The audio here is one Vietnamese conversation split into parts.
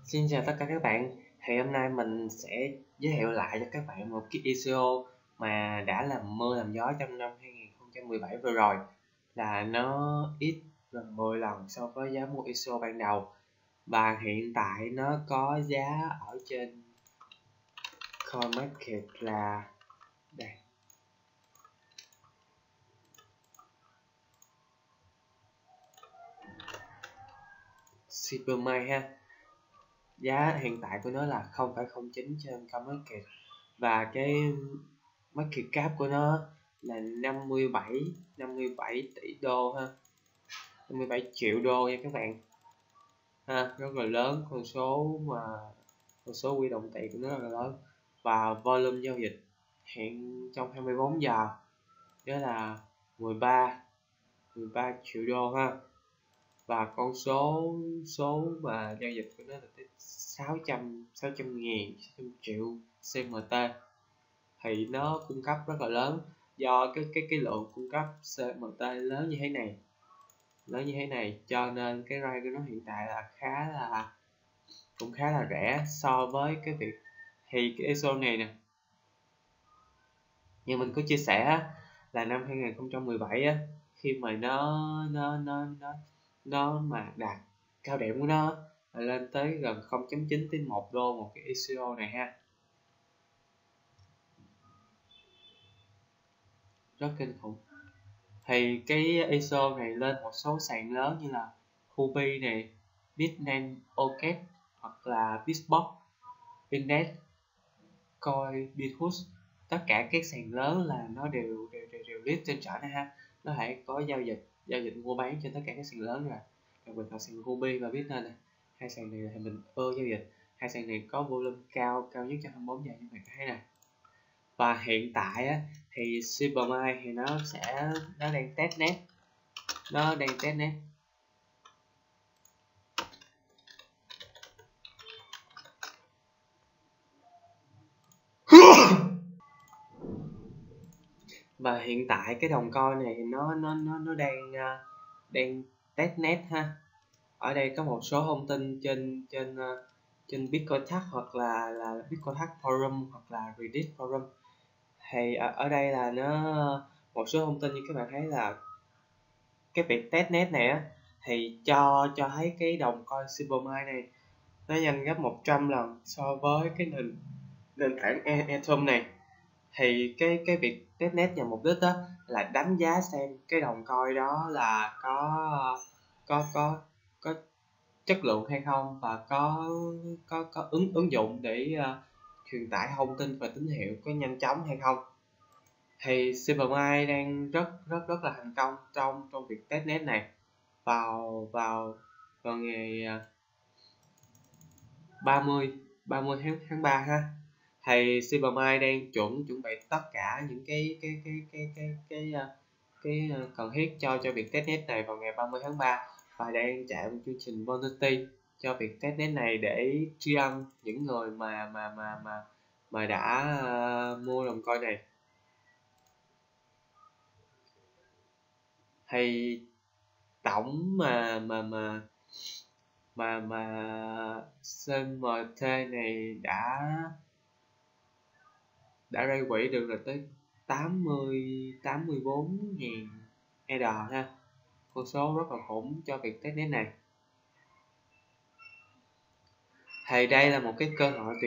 Xin chào tất cả các bạn. Thì hôm nay mình sẽ giới thiệu lại cho các bạn một cái ICO mà đã làm mưa làm gió trong năm 2017 vừa rồi, là nó ít gần 10 lần so với giá mua ICO ban đầu, và hiện tại nó có giá ở trên CoinMarket là đây, Supermine ha. Giá hiện tại của nó là 0,09 trên CoinMarket, và cái market cap của nó là 57 tỷ đô ha, 57 triệu đô nha các bạn ha, rất là lớn. Con số quy đồng tiền của nó rất là lớn, và volume giao dịch hiện trong 24 giờ đó là 13 triệu đô ha, và con số mà giao dịch của nó là tới 600 triệu CMT. Thì nó cung cấp rất là lớn, do cái lượng cung cấp CMT lớn như thế này cho nên cái rate của nó hiện tại là cũng khá là rẻ so với cái việc. Thì cái ISO này nè, như mình có chia sẻ là năm 2017 á, khi mà nó mà đạt cao điểm của nó là lên tới gần 0.9 tới 1 đô một cái ICO này ha, rất kinh khủng. Thì cái ISO này lên một số sàn lớn như là Huobi này, Bitmain, OKEx hoặc là Bitbox, Index, Coinbase. Tất cả các sàn lớn là nó đều list trên trển này ha, nó thể có giao dịch mua bán trên tất cả các sàn lớn rồi, đặc biệt là sàn Huobi và Bitmain này. Hai sàn này thì mình ưa giao dịch, hai sàn này có volume cao nhất trong 24 giờ như bạn thấy này. Và hiện tại á, thì Supermine thì nó đang test net, và hiện tại cái đồng coin này nó đang test net ha. Ở đây có một số thông tin trên Bitcoin Talk hoặc là Bitcoin Talk Forum hoặc là Reddit Forum. Thì ở đây là một số thông tin như các bạn thấy là cái việc testnet này á, thì cho thấy cái đồng coin Supermine này nó nhanh gấp 100 lần so với cái nền tảng Ethereum này. Thì cái việc testnet nhằm mục đích đó là đánh giá xem cái đồng coin đó là có chất lượng hay không, và có ứng dụng để truyền tải thông tin và tín hiệu có nhanh chóng hay không. Thì Supermine đang rất là thành công trong việc testnet này. Vào ngày 30 tháng 3 ha, thì Supermine đang chuẩn bị tất cả những cái cần thiết cho việc testnet này vào ngày 30 tháng 3, và đang chạy một chương trình bounty cho việc testnet này để tri ân những người mà đã mua đồng coin này. Thì tổng CMT này đã gây quỹ được là tới 84.000 ED ha, con số rất là khủng cho việc testnet này. Thì đây là một cái cơ hội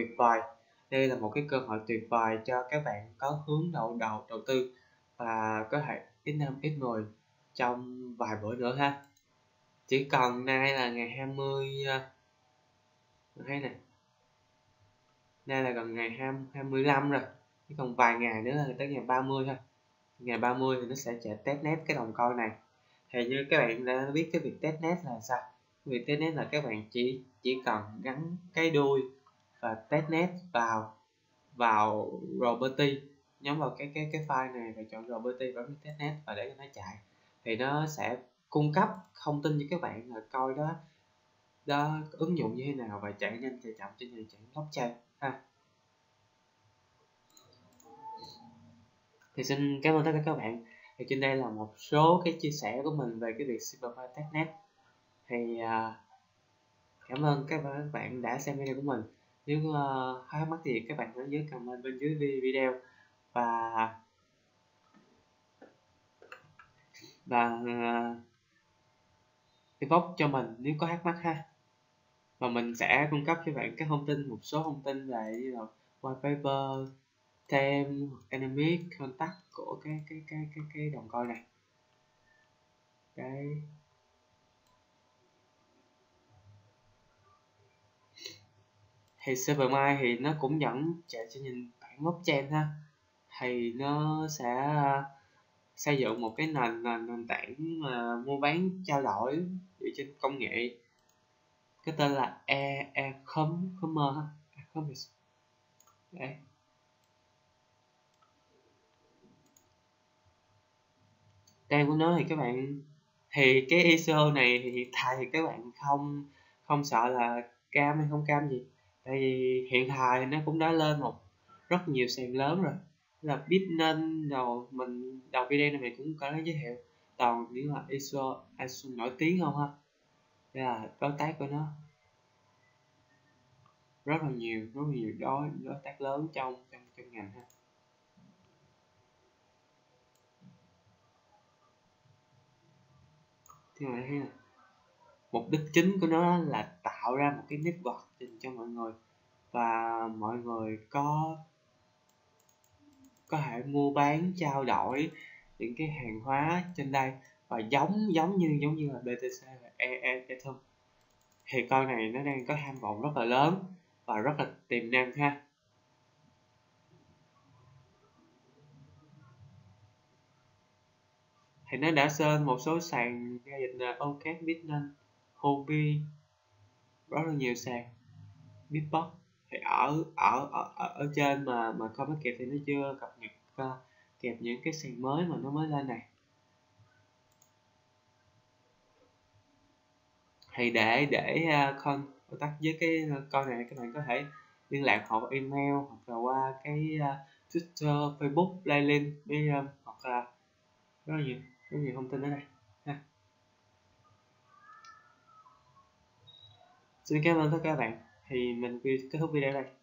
tuyệt vời cho các bạn có hướng đầu tư, và có thể ít người trong vài bữa nữa ha. Chỉ còn nay là ngày 20, thấy này, nay là gần ngày 25 rồi, chỉ còn vài ngày nữa là tới ngày 30 thôi. Ngày 30 thì nó sẽ chạy testnet cái đồng coin này. Thì như các bạn đã biết cái việc testnet là sao. Việc testnet là các bạn chỉ cần gắn cái đuôi và testnet vào Roberti, nhấn vào cái file này và chọn Roberti và testnet và để cho nó chạy, thì nó sẽ cung cấp thông tin cho các bạn là coi đó ứng dụng như thế nào và chạy nhanh chạy chậm trên nền tảng blockchain ha. Thì xin cảm ơn tất cả các bạn. Thì trên đây là một số cái chia sẻ của mình về cái việc Supermine testnet. Thì Cảm ơn các bạn đã xem video của mình. Nếu thắc mắc thì các bạn hãy nhớ comment bên dưới video và inbox cho mình nếu có thắc mắc ha. Và mình sẽ cung cấp cho bạn các thông tin, một số thông tin về như là white paper, thêm enemy contact của cái đồng coin này. Đấy. Thì Supermind thì nó cũng dẫn chạy cho nhìn bản blockchain ha. Thì nó sẽ xây dựng một cái nền tảng mà mua bán trao đổi dựa trên công nghệ, cái tên là e-commerce ha. E-commerce. Đấy. Tên của nó thì các bạn, thì cái ICO này thì hiện tại thì các bạn không không sợ là cam hay không cam gì, tại vì hiện tại nó cũng đã lên rất nhiều sàn lớn rồi, là Bitcoin. Mình đầu video này mình cũng có giới thiệu toàn những là ICO nổi tiếng không ha. Đây là đối tác của nó rất nhiều đối tác lớn trong ngành ha. Thì mọi người thấy là mục đích chính của nó là tạo ra một cái network dành cho mọi người, và mọi người có thể mua bán trao đổi những cái hàng hóa trên đây, và giống như là BTC và Ethereum, thì con này nó đang có tham vọng rất là lớn và rất là tiềm năng ha. Thì nó đã trên một số sàn giao dịch là OKX, Bitcoin, Huobi, rất là nhiều sàn, Bitbox. Thì ở trên mà CoinMarket thì nó chưa cập nhật kịp những cái sàn mới mà nó mới lên này. Thì để contact với cái con này, các bạn có thể liên lạc họ qua email hoặc là qua cái Twitter, Facebook, LinkedIn, hoặc là rất nhiều thông tin ở đây ha. Xin cảm ơn tất cả các bạn, thì mình kết thúc video đây.